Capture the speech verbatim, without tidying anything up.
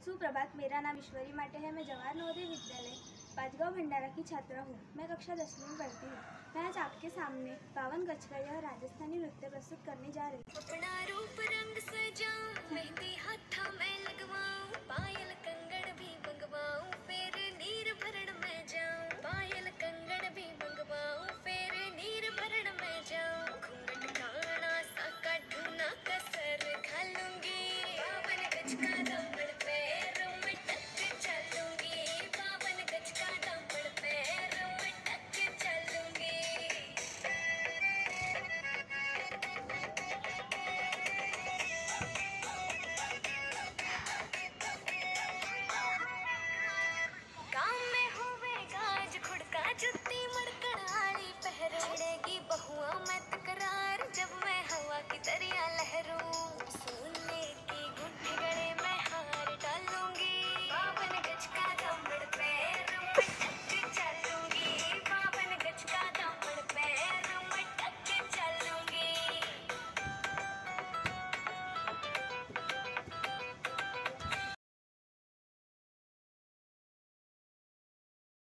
सुप्रभात, मेरा नाम ईश्वरी माटे है। मैं जवाहर नवोदय विद्यालय पांचगांव भंडारा की छात्रा हूँ। मैं कक्षा दसवीं में पढ़ती हूँ। मैं आज आपके सामने बावन गज का यह राजस्थानी नृत्य प्रस्तुत करने जा रही हूँ। अपना रूप रंग सजाऊं, मेहंदी हाथा में लगवाऊं, पायल कंगन भी मंगवाऊं, फिर नीर भरण में जाऊं। पायल कंगन भी मंगवाऊं, फिर नीर भरण में जाऊं। घूंघट काना सा काटूं ना कसर घालूंगी, बावन गज का